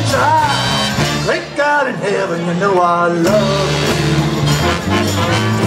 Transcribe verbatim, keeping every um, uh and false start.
try. Great God in heaven, you know I love you.